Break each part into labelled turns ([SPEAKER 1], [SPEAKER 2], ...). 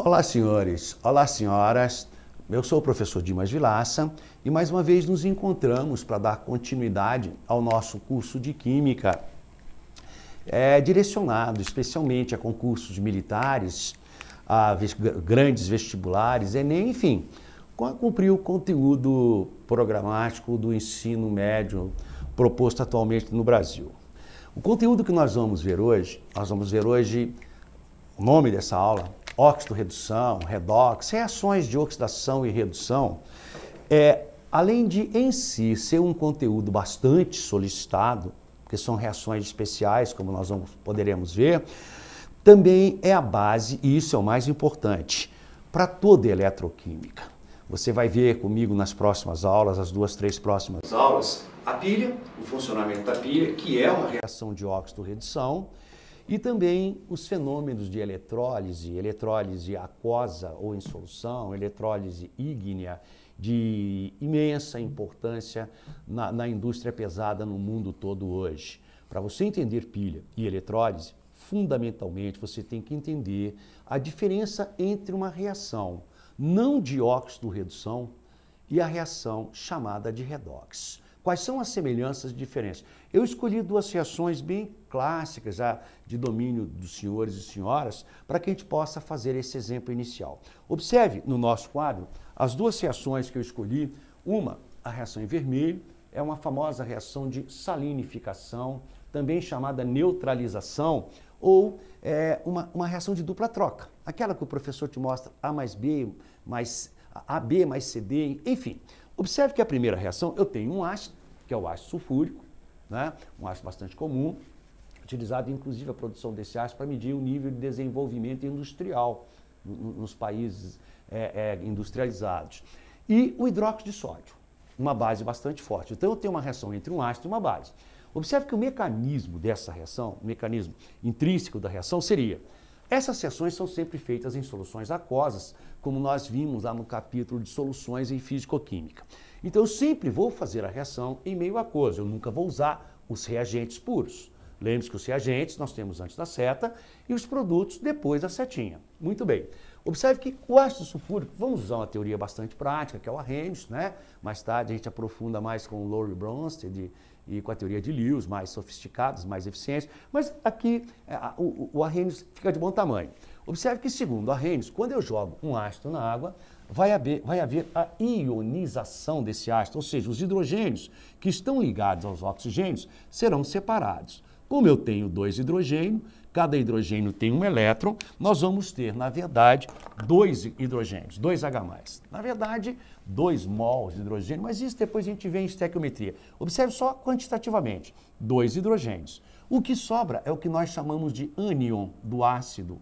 [SPEAKER 1] Olá, senhores. Olá, senhoras. Eu sou o professor Dimas Vilaça e mais uma vez nos encontramos para dar continuidade ao nosso curso de Química, direcionado especialmente a concursos militares, a grandes vestibulares, Enem, enfim, a cumprir o conteúdo programático do ensino médio proposto atualmente no Brasil. O conteúdo que nós vamos ver hoje, o nome dessa aula, óxido-redução, redox, reações de oxidação e redução, além de em si ser um conteúdo bastante solicitado, porque são reações especiais, como nós poderemos ver, também é a base, e isso é o mais importante, para toda eletroquímica. Você vai ver comigo nas próximas aulas, as 2, 3 próximas aulas, a pilha, o funcionamento da pilha, que é uma reação de óxido-redução, e também os fenômenos de eletrólise aquosa ou em solução, eletrólise ígnea, de imensa importância na indústria pesada no mundo todo hoje. Para você entender pilha e eletrólise, fundamentalmente você tem que entender a diferença entre uma reação não de óxido-redução e a reação chamada de redox. Quais são as semelhanças e diferenças? Eu escolhi 2 reações bem clássicas, já de domínio dos senhores e senhoras, para que a gente possa fazer esse exemplo inicial. Observe no nosso quadro as 2 reações que eu escolhi. Uma, a reação em vermelho, é uma famosa reação de salinificação, também chamada neutralização, ou uma reação de dupla troca. Aquela que o professor te mostra A mais B, mais AB mais CD, enfim. Observe que a primeira reação, eu tenho um ácido, que é o ácido sulfúrico, né? Um ácido bastante comum, utilizado inclusive a produção desse ácido para medir o nível de desenvolvimento industrial nos países industrializados. E o hidróxido de sódio, uma base bastante forte. Então eu tenho uma reação entre um ácido e uma base. Observe que o mecanismo dessa reação, o mecanismo intrínseco da reação seria: essas reações são sempre feitas em soluções aquosas, como nós vimos lá no capítulo de soluções em físico-química. Então eu sempre vou fazer a reação em meio aquoso, eu nunca vou usar os reagentes puros. Lembre-se que os reagentes nós temos antes da seta e os produtos depois da setinha. Muito bem. Observe que o ácido sulfúrico, vamos usar uma teoria bastante prática, que é o Arrhenius, né? Mais tarde a gente aprofunda mais com o Lowry Bronsted e com a teoria de Lewis, mais sofisticadas, mais eficientes, mas aqui o Arrhenius fica de bom tamanho. Observe que, segundo o Arrhenius, quando eu jogo um ácido na água, vai haver a ionização desse ácido, ou seja, os hidrogênios que estão ligados aos oxigênios serão separados. Como eu tenho 2 hidrogênios, cada hidrogênio tem um elétron, nós vamos ter, na verdade, 2 hidrogênios, 2H+. Na verdade, 2 mols de hidrogênio, mas isso depois a gente vê em estequiometria. Observe só quantitativamente, 2 hidrogênios. O que sobra é o que nós chamamos de ânion do ácido,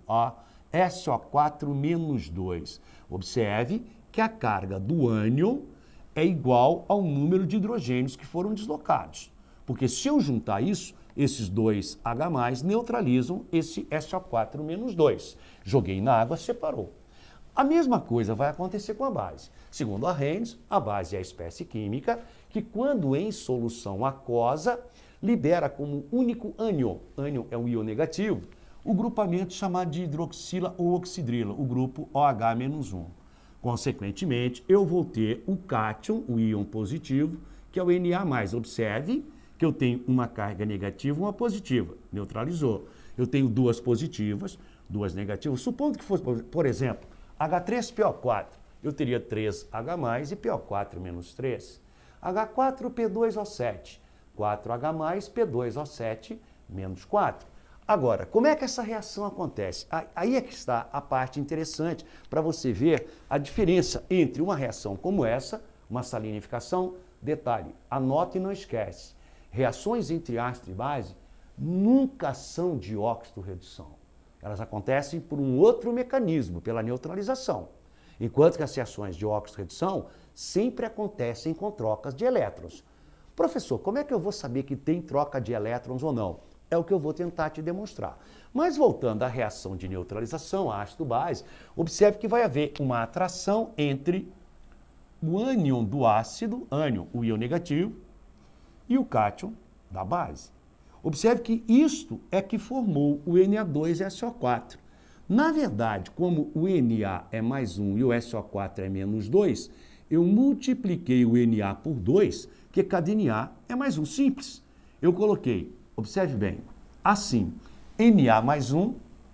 [SPEAKER 1] SO4-2. Observe que a carga do ânion é igual ao número de hidrogênios que foram deslocados. Porque se eu juntar isso, esses 2H+, neutralizam esse SO4-2. Joguei na água, separou. A mesma coisa vai acontecer com a base. Segundo Arrhenius, a base é a espécie química que, quando em solução aquosa, libera como único ânion, ânion é um íon negativo, o grupamento chamado de hidroxila ou oxidrila, o grupo OH-1. Consequentemente, eu vou ter o cátion, o íon positivo, que é o Na+. Observe que eu tenho uma carga negativa e uma positiva, neutralizou. Eu tenho 2 positivas, 2 negativas. Supondo que fosse, por exemplo, H3PO4, eu teria 3H+, e PO4-3. H4P2O7, 4H+, P2O7, -4. Agora, como é que essa reação acontece? Aí é que está a parte interessante para você ver a diferença entre uma reação como essa, uma salinificação. Detalhe, anota e não esquece. Reações entre ácido e base nunca são de óxido-redução. Elas acontecem por um outro mecanismo, pela neutralização. Enquanto que as reações de óxido-redução sempre acontecem com trocas de elétrons. Professor, como é que eu vou saber que tem troca de elétrons ou não? É o que eu vou tentar te demonstrar. Mas voltando à reação de neutralização, ácido-base, observe que vai haver uma atração entre o ânion do ácido, ânion, o íon negativo, e o cátion da base. Observe que isto é que formou o Na2SO4. Na verdade, como o Na é mais 1 e o SO4 é menos 2, eu multipliquei o Na por 2, porque cada Na é mais 1, simples. Eu coloquei, observe bem, assim, Na mais 1,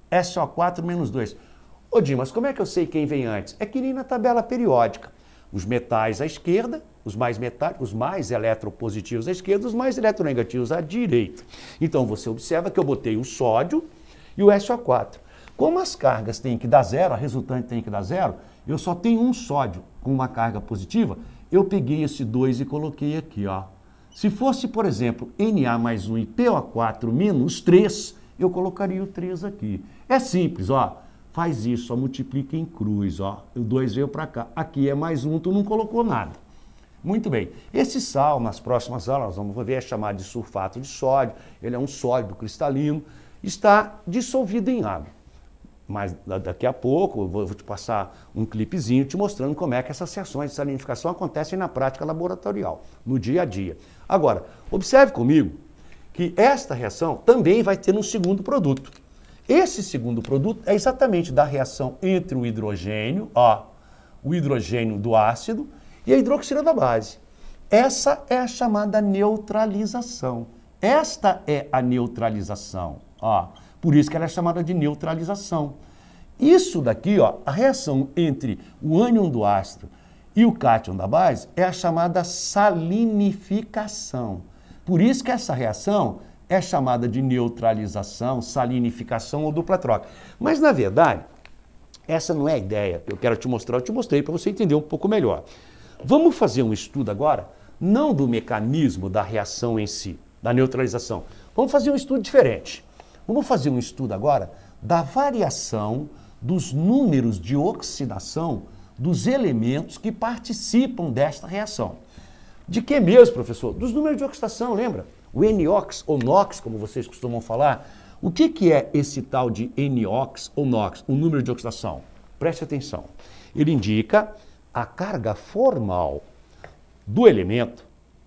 [SPEAKER 1] SO4 menos 2. Ô Dimas, como é que eu sei quem vem antes? É que nem na tabela periódica. Os metais à esquerda, os mais metálicos, os mais eletropositivos à esquerda, os mais eletronegativos à direita. Então você observa que eu botei o sódio e o SO4. Como as cargas têm que dar zero, a resultante tem que dar zero, eu só tenho um sódio com uma carga positiva, eu peguei esse 2 e coloquei aqui, ó. Se fosse, por exemplo, Na mais 1 e PO4 menos 3, eu colocaria o 3 aqui. É simples, ó. Faz isso, só multiplica em cruz, ó. O 2 veio para cá. Aqui é mais 1, tu não colocou nada. Muito bem. Esse sal, nas próximas aulas, vamos ver, é chamado de sulfato de sódio. Ele é um sólido cristalino. Está dissolvido em água. Mas daqui a pouco eu vou te passar um clipezinho te mostrando como é que essas reações de salinificação acontecem na prática laboratorial, no dia a dia. Agora, observe comigo que esta reação também vai ter um segundo produto. Esse segundo produto é exatamente da reação entre o hidrogênio, ó, o hidrogênio do ácido e a hidroxila da base. Essa é a chamada neutralização. Esta é a neutralização, ó. Por isso que ela é chamada de neutralização. Isso daqui, ó, a reação entre o ânion do ácido e o cátion da base é a chamada salinificação. Por isso que essa reação é chamada de neutralização, salinificação ou dupla troca. Mas, na verdade, essa não é a ideia que eu quero te mostrar. Eu te mostrei para você entender um pouco melhor. Vamos fazer um estudo agora, não do mecanismo da reação em si, da neutralização. Vamos fazer um estudo diferente. Vamos fazer um estudo agora da variação dos números de oxidação dos elementos que participam desta reação. De que mesmo, professor? Dos números de oxidação, lembra? O NOx ou NOx, como vocês costumam falar. O que é esse tal de NOx ou NOx, o número de oxidação? Preste atenção. Ele indica a carga formal do elemento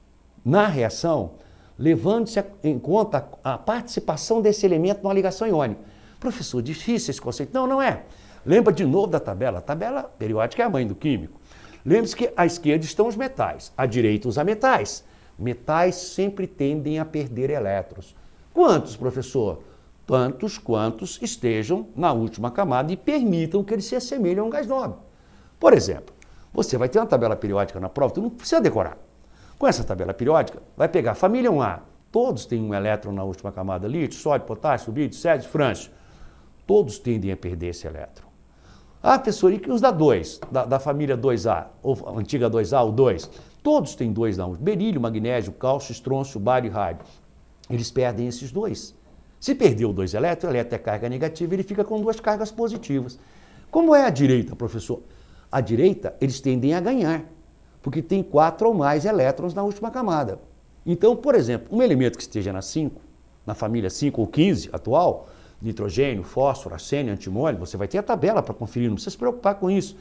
[SPEAKER 1] na reação, levando-se em conta a participação desse elemento numa ligação iônica. Professor, difícil esse conceito? Não, não é. Lembra de novo da tabela? A tabela periódica é a mãe do químico. Lembre-se que à esquerda estão os metais, à direita os ametais. Metais sempre tendem a perder elétrons. Quantos, professor? Tantos quantos estejam na última camada e permitam que eles se assemelhem a um gás nobre. Por exemplo, você vai ter uma tabela periódica na prova, tu não precisa decorar. Com essa tabela periódica, vai pegar a família 1A, todos têm um elétron na última camada, lítio, sódio, potássio, bídio, césio, frâncio. Todos tendem a perder esse elétron. Ah, professor, e os da 2, da família 2A, ou antiga 2A, ou 2? Todos têm 2 na última. Berílio, magnésio, cálcio, estrôncio, bário e rádio. Eles perdem esses 2. Se perdeu 2 elétrons, o elétron é carga negativa, ele fica com 2 cargas positivas. Como é a direita, professor? A direita, eles tendem a ganhar, porque tem 4 ou mais elétrons na última camada. Então, por exemplo, um elemento que esteja na 5, na família 5 ou 15 atual, nitrogênio, fósforo, arsênio, antimônio, você vai ter a tabela para conferir, não precisa se preocupar com isso.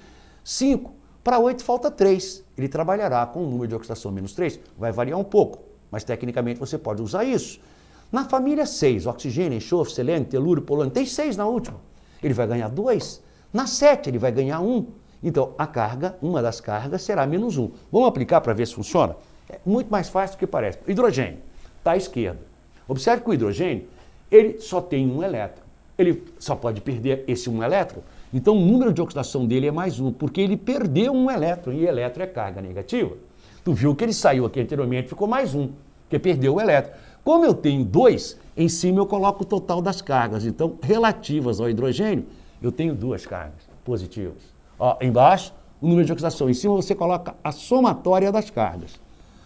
[SPEAKER 1] 5 para 8 falta 3. Ele trabalhará com um número de oxidação menos 3, vai variar um pouco, mas tecnicamente você pode usar isso. Na família 6, oxigênio, enxofre, selênio, telúrio, polônio, tem 6 na última. Ele vai ganhar 2. Na 7, ele vai ganhar 1. Então, a carga, uma das cargas será menos 1. Vamos aplicar para ver se funciona? É muito mais fácil do que parece. Hidrogênio, está à esquerda. Observe que o hidrogênio, ele só tem um elétron. Ele só pode perder esse um elétron. Então, o número de oxidação dele é mais 1, porque ele perdeu um elétron, e elétron é carga negativa. Tu viu que ele saiu aqui anteriormente, ficou mais 1, porque perdeu o elétron. Como eu tenho 2, em cima eu coloco o total das cargas. Então, relativas ao hidrogênio, eu tenho 2 cargas positivas. Ó, embaixo, o número de oxidação. Em cima você coloca a somatória das cargas.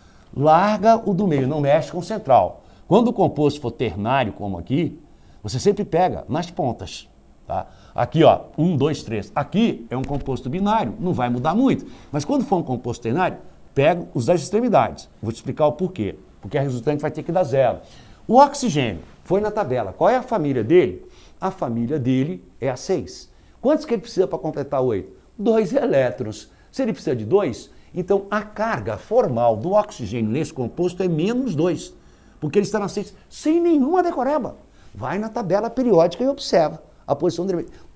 [SPEAKER 1] Larga o do meio, não mexe com o central. Quando o composto for ternário, como aqui, você sempre pega nas pontas. Tá? Aqui, ó, 1, 2, 3. Aqui é um composto binário, não vai mudar muito. Mas quando for um composto ternário, pega os das extremidades. Vou te explicar o porquê. Porque a resultante vai ter que dar 0. O oxigênio foi na tabela. Qual é a família dele? A família dele é a 6. Quantos que ele precisa para completar 8? 2 elétrons. Se ele precisa de 2, então a carga formal do oxigênio nesse composto é menos 2, porque ele está na 6 sem nenhuma decoreba. Vai na tabela periódica e observa a posição dele.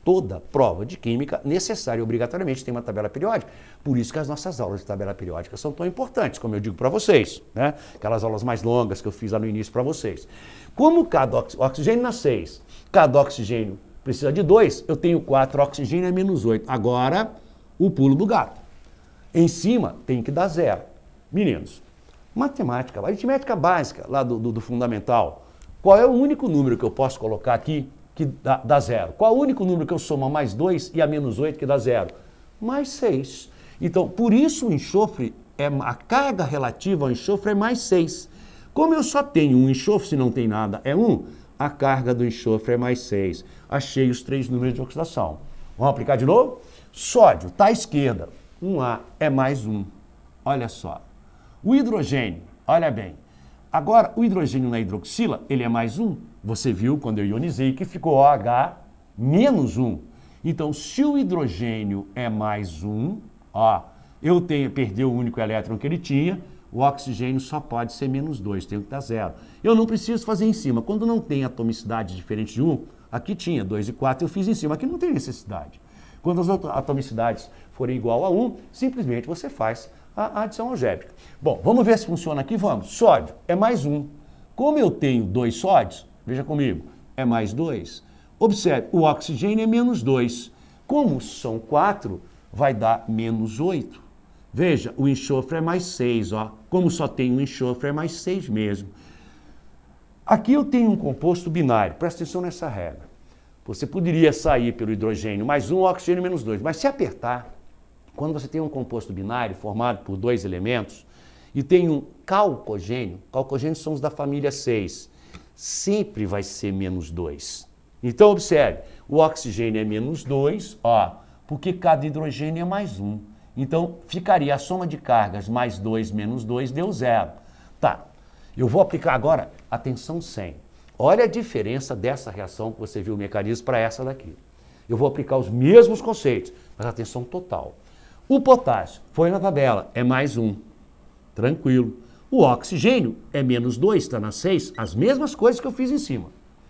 [SPEAKER 1] Toda prova de química, necessária e obrigatoriamente, tem uma tabela periódica. Por isso que as nossas aulas de tabela periódica são tão importantes, como eu digo para vocês, né? Aquelas aulas mais longas que eu fiz lá no início para vocês. Como cada oxigênio na 6, cada oxigênio precisa de 2, eu tenho 4, oxigênio é menos 8. Agora, o pulo do gato. Em cima tem que dar 0. Meninos, matemática, aritmética básica lá do fundamental. Qual é o único número que eu posso colocar aqui que dá 0? Qual é o único número que eu somo a mais 2 e a menos 8 que dá 0? Mais 6. Então, por isso o enxofre, a carga relativa ao enxofre é mais 6. Como eu só tenho um enxofre, se não tem nada, é 1, a carga do enxofre é mais 6. Achei os 3 números de oxidação. Vamos aplicar de novo? Sódio, está à esquerda. 1A é mais 1. Olha só. O hidrogênio, olha bem. Agora, o hidrogênio na hidroxila, ele é mais 1. Você viu quando eu ionizei que ficou OH menos 1. Então, se o hidrogênio é mais 1, ó, perdeu o único elétron que ele tinha, o oxigênio só pode ser menos 2, tem que dar 0. Eu não preciso fazer em cima. Quando não tem atomicidade diferente de 1, aqui tinha 2 e 4, eu fiz em cima. Aqui não tem necessidade. Quando as atomicidades forem igual a 1, simplesmente você faz a adição algébrica. Bom, vamos ver se funciona aqui, vamos. Sódio é mais 1. Como eu tenho 2 sódios, veja comigo, é mais 2. Observe, o oxigênio é menos 2. Como são 4, vai dar menos 8. Veja, o enxofre é mais 6, ó. Como só tem um enxofre, é mais 6 mesmo. Aqui eu tenho um composto binário, presta atenção nessa regra. Você poderia sair pelo hidrogênio mais 1, oxigênio menos 2, mas se apertar, quando você tem um composto binário formado por 2 elementos e tem um calcogênio, calcogênios são os da família 6, sempre vai ser menos 2. Então, observe, o oxigênio é menos 2, ó, porque cada hidrogênio é mais 1. Então, ficaria a soma de cargas mais 2 menos 2 deu 0. Tá, eu vou aplicar agora a tensão 100. Olha a diferença dessa reação que você viu o mecanismo para essa daqui. Eu vou aplicar os mesmos conceitos, mas a tensão total. O potássio foi na tabela, é mais 1. Tranquilo. O oxigênio é menos 2, está na 6, as mesmas coisas que eu fiz em cima.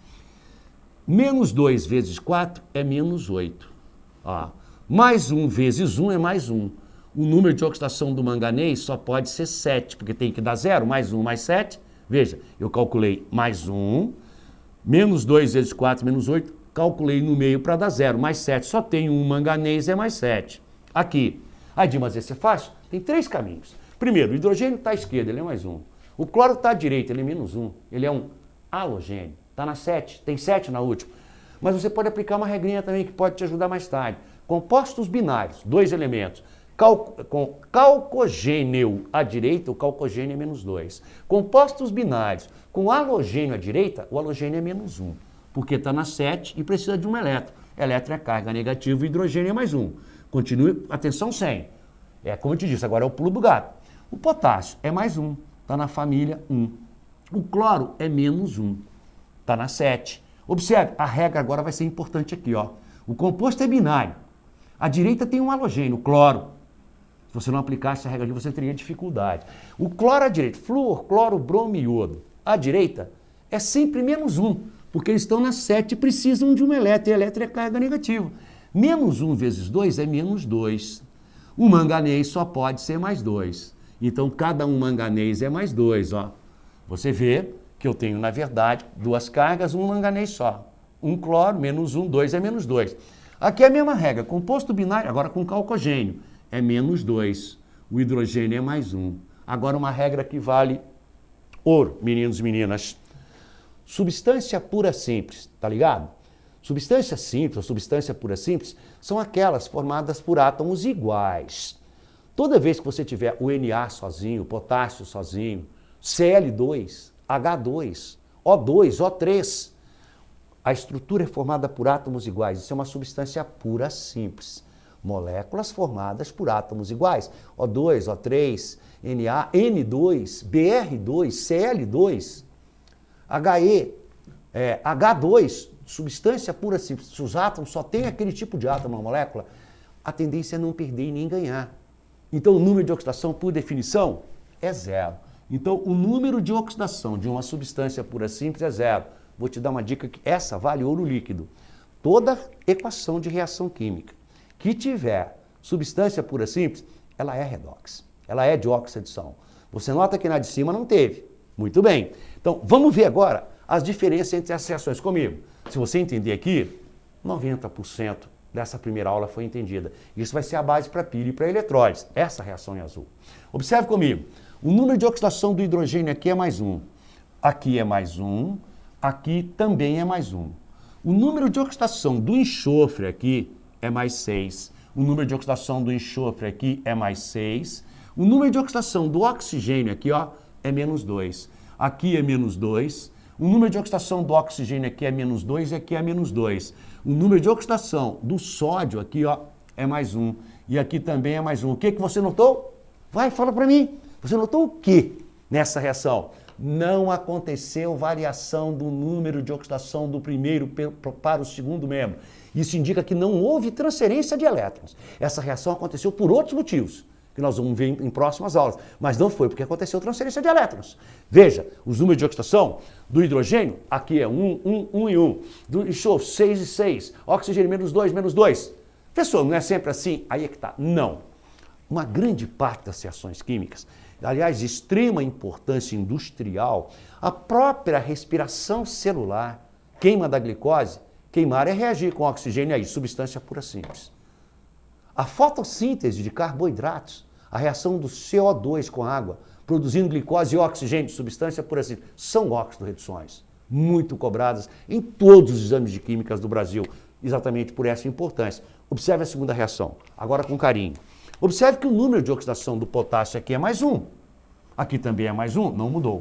[SPEAKER 1] Menos 2 vezes 4 é menos 8. Ó. Mais 1 vezes 1 é mais 1. O número de oxidação do manganês só pode ser 7, porque tem que dar 0, mais 1 mais 7. Veja, eu calculei mais 1, menos 2 vezes 4, menos 8, calculei no meio para dar 0, mais 7. Só tem um manganês, é mais 7. Aqui. Mas esse é fácil? Tem 3 caminhos. Primeiro, o hidrogênio está à esquerda, ele é mais 1. O cloro está à direita, ele é menos 1. Ele é um halogênio. Está na 7, tem 7 na última. Mas você pode aplicar uma regrinha também que pode te ajudar mais tarde. Compostos binários, 2 elementos. Com calcogênio à direita, o calcogênio é menos 2. Compostos binários com halogênio à direita, o halogênio é menos 1. Porque está na 7 e precisa de um elétron. Elétron é carga negativa, hidrogênio é mais 1. Continue, atenção 100. É como eu te disse, agora é o pulo do gato. O potássio é mais 1, está na família 1. O cloro é menos 1, está na 7. Observe, a regra agora vai ser importante aqui, ó. O composto é binário. À direita tem um halogênio, o cloro. Se você não aplicasse a regra ali, você teria dificuldade. O cloro à direita, flúor, cloro, bromo e iodo. À direita é sempre menos 1, porque eles estão na 7 e precisam de um elétron, e elétron é carga negativa. Menos 1 vezes 2 é menos 2. O manganês só pode ser mais 2. Então, cada um manganês é mais 2, ó. Você vê que eu tenho, na verdade, 2 cargas, um manganês só. Um cloro, menos 1, 2 é menos 2. Aqui é a mesma regra, composto binário, agora com calcogênio, é menos 2. O hidrogênio é mais 1. Agora uma regra que vale ouro, meninos e meninas. Substância pura simples, tá ligado? Substância simples ou substância pura simples são aquelas formadas por átomos iguais. Toda vez que você tiver o Na sozinho, potássio sozinho, Cl2, H2, O2, O3, a estrutura é formada por átomos iguais. Isso é uma substância pura simples. Moléculas formadas por átomos iguais. O2, O3, Na, N2, Br2, Cl2, He, H2, substância pura simples. Se os átomos só têm aquele tipo de átomo na molécula, a tendência é não perder e nem ganhar. Então, o número de oxidação, por definição, é 0. Então, o número de oxidação de uma substância pura simples é 0. Vou te dar uma dica que essa vale ouro líquido. toda equação de reação química que tiver substância pura simples, ela é redox, ela é dióxido de adição. Você nota que na de cima não teve. Muito bem. Então, vamos ver agora as diferenças entre as reações comigo. Se você entender aqui, 90% dessa primeira aula foi entendida. Isso vai ser a base para pilha e para eletrólise, essa reação em azul. Observe comigo, o número de oxidação do hidrogênio aqui é mais 1. Aqui é mais 1, aqui também é mais 1. O número de oxidação do enxofre aqui é mais 6. O número de oxidação do enxofre aqui é mais 6. O número de oxidação do oxigênio aqui, ó, é menos 2. Aqui é menos 2. O número de oxidação do oxigênio aqui é menos 2 e aqui é menos 2. O número de oxidação do sódio aqui, ó, é mais 1. E aqui também é mais 1. O que você notou? Vai, fala para mim. Você notou o que nessa reação? Não aconteceu variação do número de oxidação do primeiro para o segundo membro. Isso indica que não houve transferência de elétrons. Essa reação aconteceu por outros motivos, que nós vamos ver em próximas aulas. Mas não foi porque aconteceu transferência de elétrons. Veja, os números de oxidação do hidrogênio, aqui é 1, 1, 1 e 1. Do enxofre, 6 e 6. Oxigênio, menos 2, menos 2. Pessoal, não é sempre assim? Aí é que tá. Não. Uma grande parte das reações químicas, aliás, de extrema importância industrial, a própria respiração celular, queima da glicose, queimar é reagir com oxigênio aí, substância pura simples. A fotossíntese de carboidratos, a reação do CO2 com a água, produzindo glicose e oxigênio, substância pura simples, são oxidorreduções, muito cobradas em todos os exames de químicas do Brasil, exatamente por essa importância. Observe a segunda reação, agora com carinho. Observe que o número de oxidação do potássio aqui é mais 1. Aqui também é mais 1, não mudou.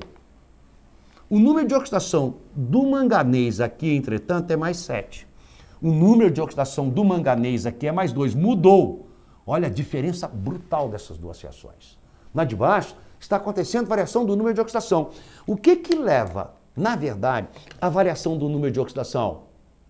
[SPEAKER 1] O número de oxidação do manganês aqui, entretanto, é mais 7. O número de oxidação do manganês aqui é mais 2, mudou. Olha a diferença brutal dessas duas reações. Na de baixo está acontecendo variação do número de oxidação. O que leva, na verdade, à variação do número de oxidação?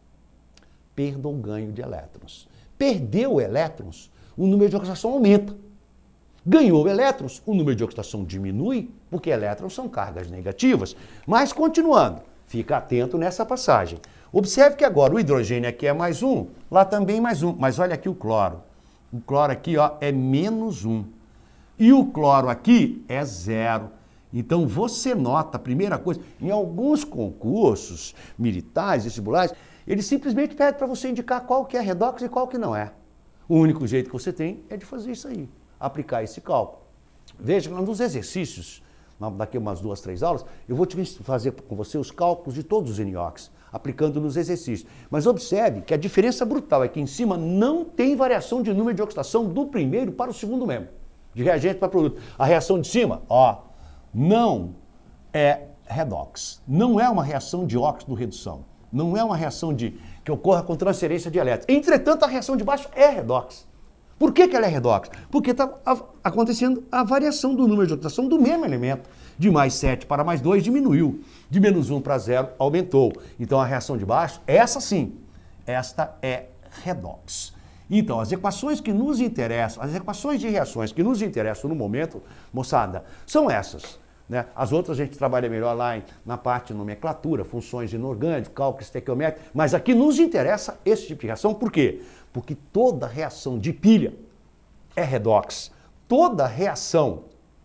[SPEAKER 1] Perda ou ganho de elétrons. Perdeu elétrons, o número de oxidação aumenta. Ganhou elétrons, o número de oxidação diminui, porque elétrons são cargas negativas. Mas continuando, fica atento nessa passagem. Observe que agora o hidrogênio aqui é mais 1, lá também mais 1. Mas olha aqui o cloro. O cloro aqui, ó, é menos 1. E o cloro aqui é 0. Então você nota, a primeira coisa, em alguns concursos militares, vestibulares, eles simplesmente pedem para você indicar qual que é redox e qual que não é. O único jeito que você tem é de fazer isso aí, aplicar esse cálculo. Veja, nos exercícios, daqui umas 2, 3 aulas, eu vou te fazer com você os cálculos de todos os NOx, aplicando nos exercícios. Mas observe que a diferença brutal é que em cima não tem variação de número de oxidação do primeiro para o segundo membro, de reagente para produto. A reação de cima, ó, não é redox, não é uma reação de óxido-redução, não é uma reação que ocorra com transferência de elétrons. Entretanto, a reação de baixo é redox. Por que ela é redox? Porque está acontecendo a variação do número de oxidação do mesmo elemento. De mais 7 para mais 2 diminuiu. De menos 1 para 0 aumentou. Então a reação de baixo, essa sim, esta é redox. Então as equações que nos interessam, as equações de reações que nos interessam no momento, moçada, são essas. Né? As outras a gente trabalha melhor lá na parte de nomenclatura, funções inorgânicas, cálculo estequiométrico, mas aqui nos interessa esse tipo de reação. Por quê? Porque toda reação de pilha é redox. Toda reação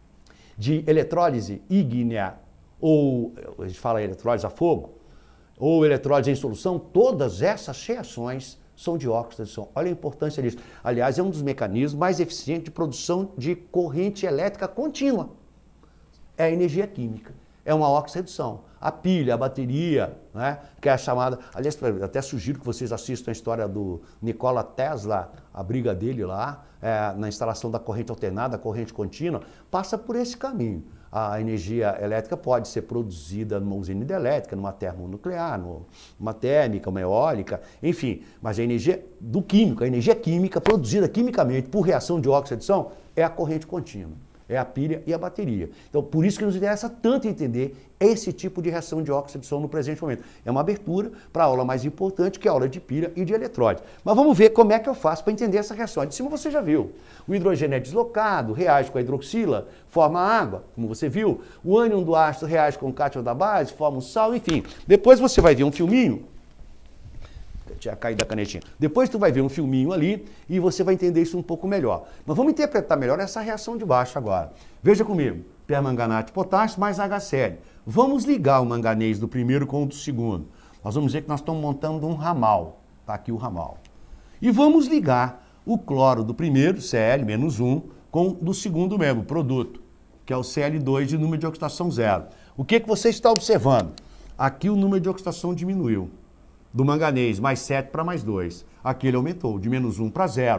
[SPEAKER 1] de eletrólise ígnea, ou a gente fala eletrólise a fogo, ou eletrólise em solução, todas essas reações são de óxido de adição. Olha a importância disso. Aliás, é um dos mecanismos mais eficientes de produção de corrente elétrica contínua. É a energia química, é uma oxirredução. A pilha, a bateria, né, que é a chamada... Aliás, até sugiro que vocês assistam a história do Nikola Tesla, a briga dele lá, na instalação da corrente alternada, corrente contínua, passa por esse caminho. A energia elétrica pode ser produzida numa usina hidrelétrica, numa termonuclear, numa térmica, uma eólica, enfim. Mas a energia do químico, a energia química produzida quimicamente por reação de oxirredução é a corrente contínua. É a pilha e a bateria. Então, por isso que nos interessa tanto entender esse tipo de reação de oxidação no presente momento. É uma abertura para a aula mais importante, que é a aula de pilha e de eletrólise. Mas vamos ver como é que eu faço para entender essa reação. De cima você já viu. O hidrogênio é deslocado, reage com a hidroxila, forma água, como você viu. O ânion do ácido reage com o cátion da base, forma um sal, enfim. Depois você vai ver um filminho. tinha caído a canetinha. Depois tu vai ver um filminho ali e você vai entender isso um pouco melhor. Mas vamos interpretar melhor essa reação de baixo agora. Veja comigo, permanganato de potássio mais HCl. Vamos ligar o manganês do primeiro com o do segundo. Nós vamos dizer que nós estamos montando um ramal. Está aqui o ramal. E vamos ligar o cloro do primeiro, Cl-1, com o do segundo mesmo, produto, que é o Cl2 de número de oxidação zero. O que você está observando? Aqui o número de oxidação diminuiu. Do manganês, mais 7 para mais 2. Aqui ele aumentou, de menos 1 para 0.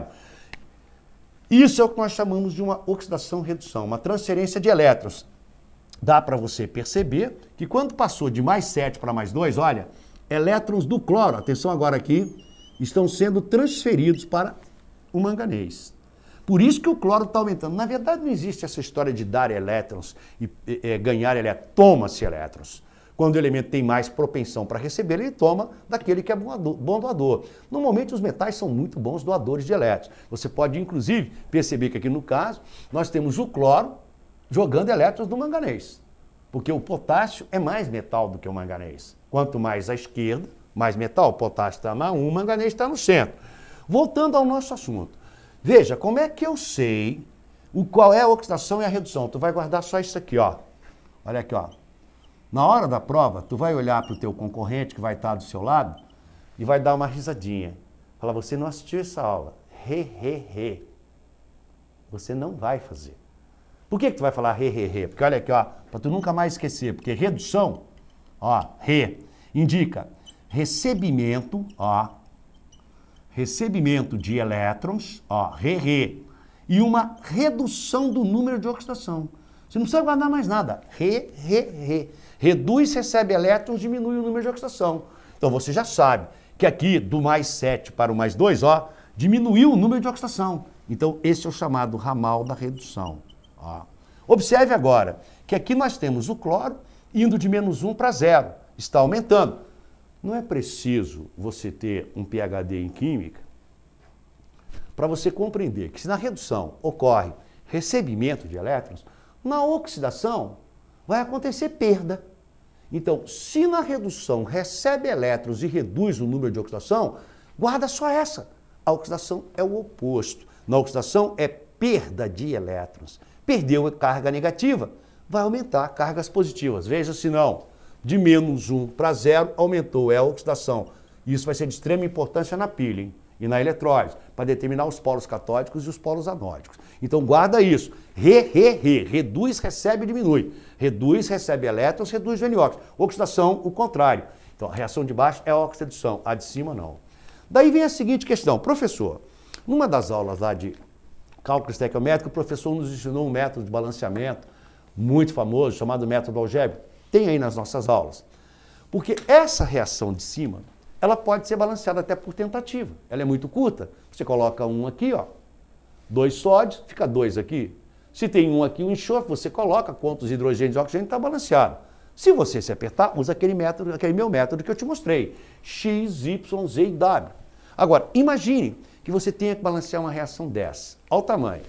[SPEAKER 1] Isso é o que nós chamamos de uma oxidação-redução, uma transferência de elétrons. Dá para você perceber que quando passou de mais 7 para mais 2, olha, elétrons do cloro, atenção agora aqui, estão sendo transferidos para o manganês. Por isso que o cloro está aumentando. Na verdade, não existe essa história de dar elétrons e ganhar elétrons. Toma-se elétrons. Quando o elemento tem mais propensão para receber, ele toma daquele que é bom doador. Normalmente, os metais são muito bons doadores de elétrons. Você pode, inclusive, perceber que aqui no caso, nós temos o cloro jogando elétrons no manganês. Porque o potássio é mais metal do que o manganês. Quanto mais à esquerda, mais metal. O potássio está na 1, o manganês está no centro. Voltando ao nosso assunto. Veja, como é que eu sei qual é a oxidação e a redução? Tu vai guardar só isso aqui, ó. Olha aqui, ó. Na hora da prova, tu vai olhar para o teu concorrente que vai estar do seu lado e vai dar uma risadinha. Falar, você não assistiu essa aula. Re. Você não vai fazer. Por que tu vai falar re? Porque olha aqui, ó, para tu nunca mais esquecer. Porque redução, ó, indica recebimento, ó, recebimento de elétrons, ó, re, e uma redução do número de oxidação. Você não precisa guardar mais nada. Re. Reduz, recebe elétrons, diminui o número de oxidação. Então você já sabe que aqui do mais 7 para o mais 2, ó, diminuiu o número de oxidação. Então esse é o chamado ramal da redução. Ó. Observe agora que aqui nós temos o cloro indo de menos 1 para 0. Está aumentando. Não é preciso você ter um PhD em Química para você compreender que se na redução ocorre recebimento de elétrons, na oxidação vai acontecer perda. Então, se na redução recebe elétrons e reduz o número de oxidação, guarda só essa. A oxidação é o oposto. Na oxidação é perda de elétrons. Perdeu a carga negativa, vai aumentar cargas positivas. Veja se não. De menos 1 para 0, aumentou, é a oxidação. Isso vai ser de extrema importância na pilha, hein? E na eletrólise, para determinar os polos catódicos e os polos anódicos. Então guarda isso. Reduz, recebe e diminui. Reduz, recebe elétrons, reduz o NOx. Oxidação, o contrário. Então a reação de baixo é a oxidação, a de cima não. Daí vem a seguinte questão. Professor, numa das aulas lá de cálculo estequiométrico, o professor nos ensinou um método de balanceamento muito famoso, chamado método algébrico. Tem aí nas nossas aulas. Porque essa reação de cima, ela pode ser balanceada até por tentativa. Ela é muito curta. Você coloca um aqui, ó, 2 sódios, fica 2 aqui. Se tem um aqui, um enxofre, você coloca quantos hidrogênios e oxigênio, está balanceado. Se você se apertar, usa aquele método, aquele meu método que eu te mostrei. X, Y, Z e W. Agora, imagine que você tenha que balancear uma reação dessa. Olha o tamanho.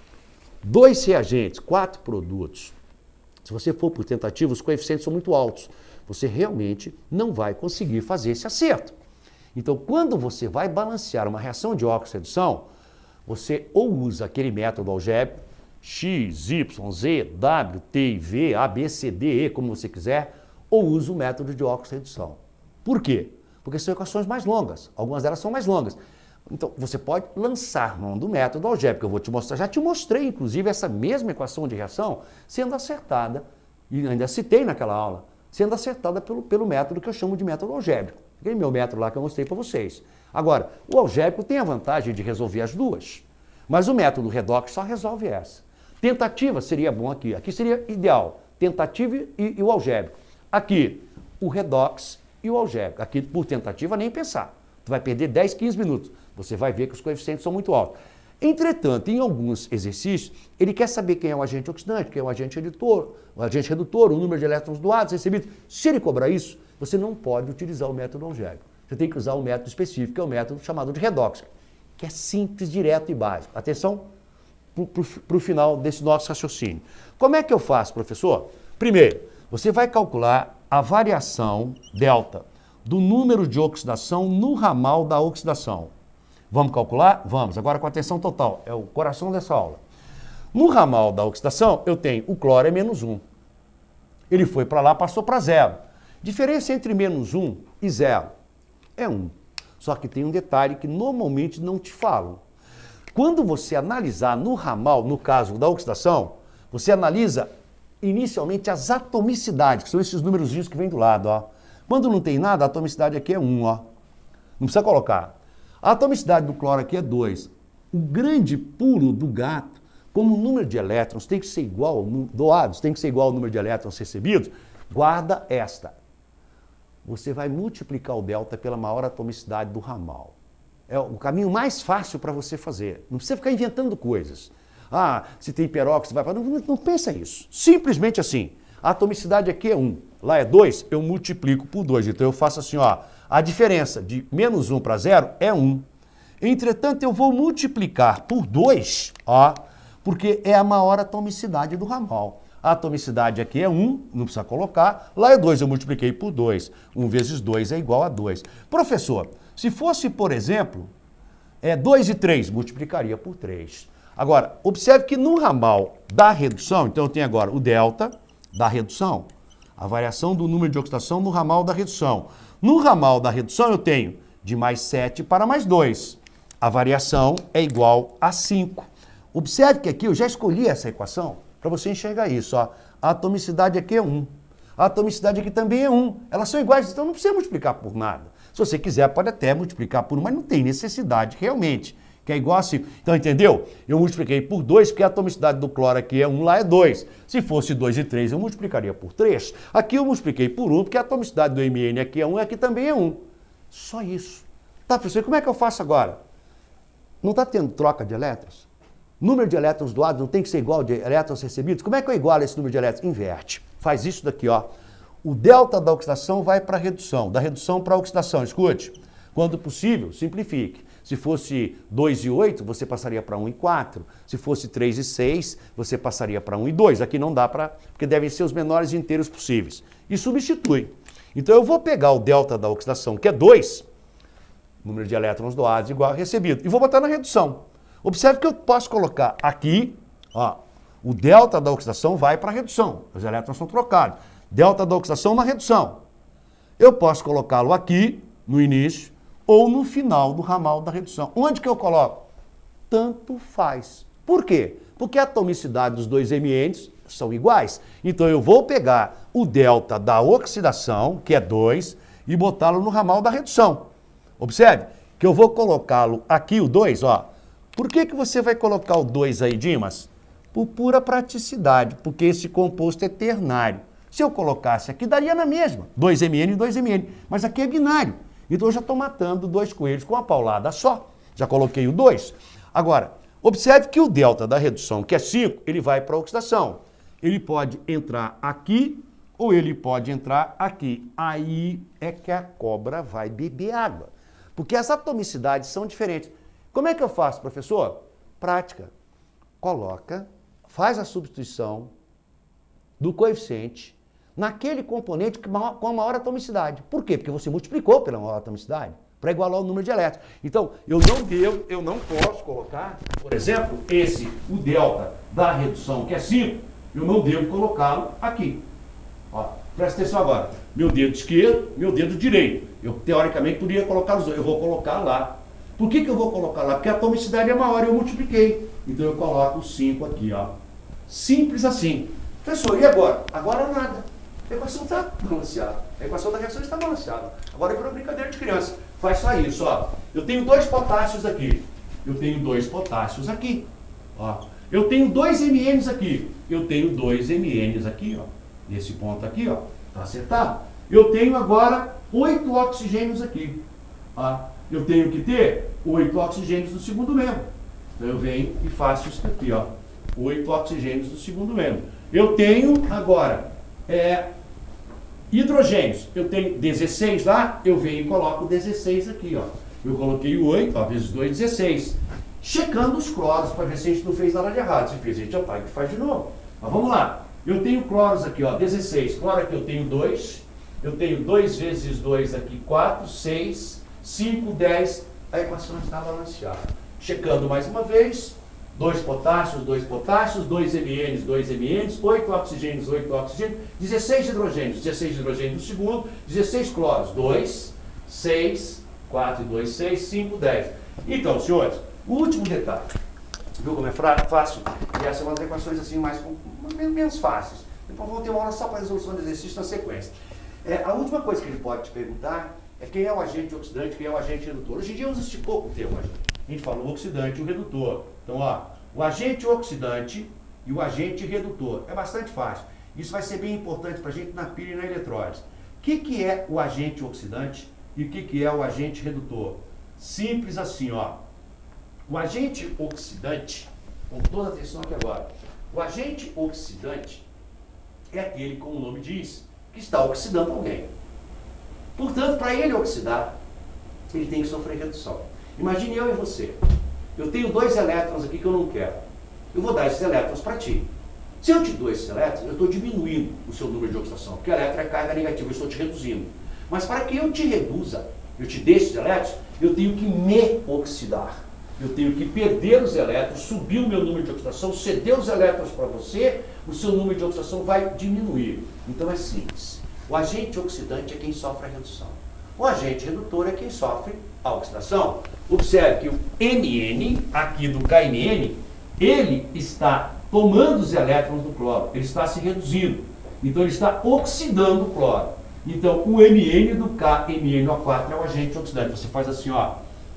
[SPEAKER 1] 2 reagentes, 4 produtos. Se você for por tentativa, os coeficientes são muito altos. Você realmente não vai conseguir fazer esse acerto. Então, quando você vai balancear uma reação de oxo-redução, você ou usa aquele método algébrico, X, Y, Z, W, T e V, A, B, C, D, E, como você quiser, ou usa o método de oxo-redução. Por quê? Porque são equações mais longas. Algumas delas são mais longas. Então, você pode lançar mão do método algébrico. Eu vou te mostrar, já te mostrei, inclusive, essa mesma equação de reação sendo acertada, e ainda citei naquela aula, sendo acertada pelo método que eu chamo de método algébrico. Aquele meu método lá que eu mostrei para vocês. Agora, o algébrico tem a vantagem de resolver as duas, mas o método redox só resolve essa. Tentativa seria bom aqui. Aqui seria ideal. Tentativa e o algébrico. Aqui, o redox e o algébrico. Aqui, por tentativa, nem pensar. Tu vai perder 10, 15 minutos. Você vai ver que os coeficientes são muito altos. Entretanto, em alguns exercícios, ele quer saber quem é o agente oxidante, quem é o agente redutor, o número de elétrons doados, recebidos. Se ele cobrar isso, você não pode utilizar o método algébrico. Você tem que usar um método específico, que é o método chamado de redox, que é simples, direto e básico. Atenção para o final desse nosso raciocínio. Como é que eu faço, professor? Primeiro, você vai calcular a variação delta do número de oxidação no ramal da oxidação. Vamos calcular? Vamos. Agora com atenção total. É o coração dessa aula. No ramal da oxidação, eu tenho o cloro é menos 1. Ele foi para lá, passou para 0. Diferença entre menos 1 e 0 é 1. Só que tem um detalhe que normalmente não te falam. Quando você analisar no ramal, no caso da oxidação, você analisa inicialmente as atomicidades, que são esses númerozinhos que vêm do lado, ó. Quando não tem nada, a atomicidade aqui é 1, ó. Não precisa colocar. A atomicidade do cloro aqui é 2. O grande pulo do gato, como o número de elétrons tem que ser igual, doados, tem que ser igual ao número de elétrons recebidos, guarda esta. Você vai multiplicar o delta pela maior atomicidade do ramal. É o caminho mais fácil para você fazer. Não precisa ficar inventando coisas. Ah, se tem peróxido, vai para... Não pensa isso. Simplesmente assim. A atomicidade aqui é 1, lá é 2, eu multiplico por 2. Então eu faço assim, ó. A diferença de menos 1 para 0 é 1. Entretanto, eu vou multiplicar por 2, ó, porque é a maior atomicidade do ramal. A atomicidade aqui é 1, não precisa colocar. Lá é 2, eu multipliquei por 2. 1 vezes 2 é igual a 2. Professor, se fosse, por exemplo, 2 e 3, multiplicaria por 3. Agora, observe que no ramal da redução, então eu tenho agora o delta da redução, a variação do número de oxidação no ramal da redução. No ramal da redução eu tenho de mais 7 para mais 2. A variação é igual a 5. Observe que aqui eu já escolhi essa equação para você enxergar isso. Ó. A atomicidade aqui é 1. A atomicidade aqui também é 1. Elas são iguais, então não precisa multiplicar por nada. Se você quiser, pode até multiplicar por 1, mas não tem necessidade realmente, que é igual a 5. Então, entendeu? Eu multipliquei por 2, porque a atomicidade do cloro aqui é 1, lá é 2. Se fosse 2 e 3, eu multiplicaria por 3. Aqui eu multipliquei por 1, porque a atomicidade do MN aqui é 1 e aqui também é 1. Só isso. Tá, professor, como é que eu faço agora? Não está tendo troca de elétrons? Número de elétrons doados não tem que ser igual de elétrons recebidos? Como é que eu igualo esse número de elétrons? Inverte. Faz isso daqui, ó. O delta da oxidação vai para a redução, da redução para a oxidação. Escute, quando possível, simplifique. Se fosse 2 e 8, você passaria para 1 e 4. Se fosse 3 e 6, você passaria para 1 e 2. Aqui não dá para, porque devem ser os menores inteiros possíveis. E substitui. Então eu vou pegar o delta da oxidação, que é 2, número de elétrons doados igual a recebido, e vou botar na redução. Observe que eu posso colocar aqui, ó, o delta da oxidação vai para a redução. Os elétrons são trocados. Delta da oxidação na redução. Eu posso colocá-lo aqui, no início, ou no final do ramal da redução. Onde que eu coloco? Tanto faz. Por quê? Porque a atomicidade dos dois MNs são iguais. Então eu vou pegar o delta da oxidação, que é 2, e botá-lo no ramal da redução. Observe que eu vou colocá-lo aqui, o 2, ó. Por que você vai colocar o 2 aí, Dimas? Por pura praticidade, porque esse composto é ternário. Se eu colocasse aqui, daria na mesma. 2mn e 2mn. Mas aqui é binário. Então eu já estou matando 2 coelhos com uma paulada só. Já coloquei o 2. Agora, observe que o delta da redução, que é 5, ele vai para a oxidação. Ele pode entrar aqui ou ele pode entrar aqui. Aí é que a cobra vai beber água. Porque as atomicidades são diferentes. Como é que eu faço, professor? Prática. Coloca, faz a substituição do coeficiente naquele componente com a maior atomicidade. Por quê? Porque você multiplicou pela maior atomicidade para igualar o número de elétrons. Então, eu não posso colocar, por exemplo, o delta da redução, que é 5, eu não devo colocá-lo aqui. Ó, presta atenção agora. Meu dedo esquerdo, meu dedo direito. Eu, teoricamente, poderia colocar os dois. Eu vou colocar lá. Por que eu vou colocar lá? Porque a atomicidade é maior e eu multipliquei. Então, eu coloco o 5 aqui, ó. Simples assim. Professor, e agora? Agora nada. A equação está balanceada. A equação da reação está balanceada. Agora é para brincadeira de criança. Faz só isso, ó. Eu tenho 2 potássios aqui. Eu tenho 2 potássios aqui. Ó. Eu tenho 2 MNs aqui. Eu tenho 2 MNs aqui, ó. Nesse ponto aqui, ó. Tá acertado? Eu tenho agora 8 oxigênios aqui. Ó. Eu tenho que ter 8 oxigênios no segundo membro. Então eu venho e faço isso aqui, ó. 8 oxigênios no segundo membro. Eu tenho agora hidrogênios. Eu tenho 16 lá, eu venho e coloco 16 aqui, ó. Eu coloquei o 8, ó, vezes 2, 16. Checando os cloros para ver se a gente não fez nada de errado. Se fez, a gente apaga e faz de novo. Mas vamos lá. Eu tenho cloros aqui, ó, 16. Cloro aqui eu tenho 2. Eu tenho 2 vezes 2 aqui, 4, 6, 5, 10. A equação está balanceada. Checando mais uma vez. 2 potássios, 2 MNs, 2 MNs, 8 oxigênios, 8 oxigênios, 16 hidrogênios no segundo, 16 cloros, 2, 6, 4 e 2, 6, 5, 10. Então, senhores, o último detalhe. Viu como é fácil? E essas são as equações assim menos fáceis. Depois vamos ter uma aula só para a resolução de exercício na sequência. A última coisa que ele pode te perguntar é quem é o agente oxidante, quem é o agente redutor. Hoje em dia usa-se pouco o termo agente. A gente fala o oxidante e o redutor. Então, ó, o agente oxidante e o agente redutor. É bastante fácil. Isso vai ser bem importante para a gente na pilha e na eletrólise. O que é o agente oxidante e o que é o agente redutor? Simples assim, ó. O agente oxidante, com toda atenção aqui agora, o agente oxidante é aquele, como o nome diz, que está oxidando alguém. Portanto, para ele oxidar, ele tem que sofrer redução. Imagine eu e você. Eu tenho 2 elétrons aqui que eu não quero. Eu vou dar esses elétrons para ti. Se eu te dou esses elétrons, eu estou diminuindo o seu número de oxidação, porque elétron é carga negativa, eu estou te reduzindo. Mas para que eu te reduza, eu te dê esses elétrons, eu tenho que me oxidar. Eu tenho que perder os elétrons, subir o meu número de oxidação, ceder os elétrons para você, o seu número de oxidação vai diminuir. Então é simples. O agente oxidante é quem sofre a redução. O agente redutor é quem sofre a oxidação. Observe que o NN, aqui do KNN, ele está tomando os elétrons do cloro, ele está se reduzindo. Então ele está oxidando o cloro. Então o MN do KMnO4 é o agente oxidante. Você faz assim, ó,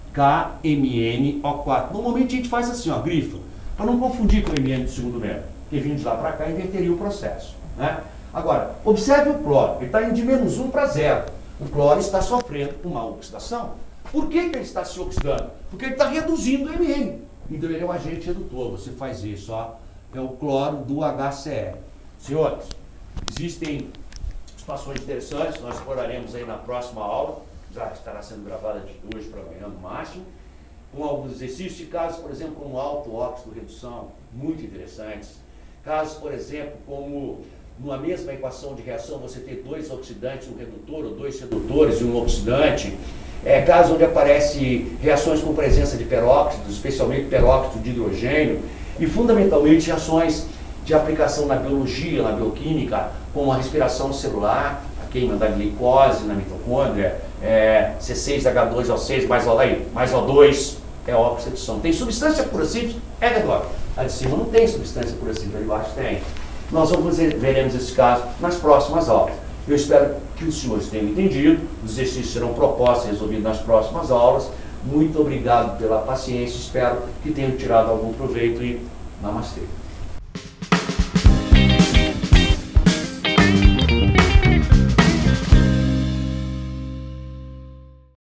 [SPEAKER 1] KMnO4. Normalmente a gente faz assim, ó, grifa, para não confundir com o MN do segundo médio. Porque vindo de lá para cá inverteria o processo, né? Agora, observe o cloro, ele está indo de -1 para 0. O cloro está sofrendo uma oxidação. Por que ele está se oxidando? Porque ele está reduzindo o MN. Então ele é o agente redutor. Você faz isso, ó. É o cloro do HCl. Senhores, existem situações interessantes, nós exploraremos aí na próxima aula, já estará sendo gravada de hoje para amanhã no máximo, com alguns exercícios de casos, por exemplo, como alto óxido redução, muito interessantes. Casos, por exemplo, como numa mesma equação de reação você ter 2 oxidantes, um redutor, ou 2 redutores e um oxidante. Casos onde aparecem reações com presença de peróxidos, especialmente peróxido de hidrogênio, e fundamentalmente reações de aplicação na biologia, na bioquímica, como a respiração celular, a queima da glicose na mitocôndria, C6H12O6 mais O2 é oxidação. Tem substância pura simples? É redor. A de cima não tem substância pura simples, a de baixo tem. Nós veremos esse caso nas próximas aulas. Eu espero que os senhores tenham entendido, os exercícios serão propostos e resolvidos nas próximas aulas. Muito obrigado pela paciência, espero que tenham tirado algum proveito e namastê.